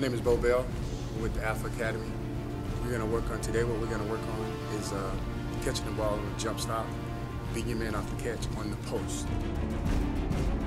name is Bo Bell. We're with the Alpha Academy. We're going to work on today. What we're going to work on is catching the ball on a jump stop, beating your man off the catch on the post.